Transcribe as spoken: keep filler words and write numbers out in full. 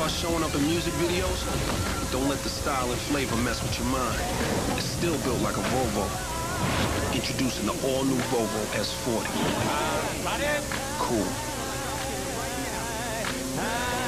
start showing up in music videos, don't let the style and flavor mess with your mind. It's still built like a Volvo. Introducing the all-new Volvo S forty. Cool.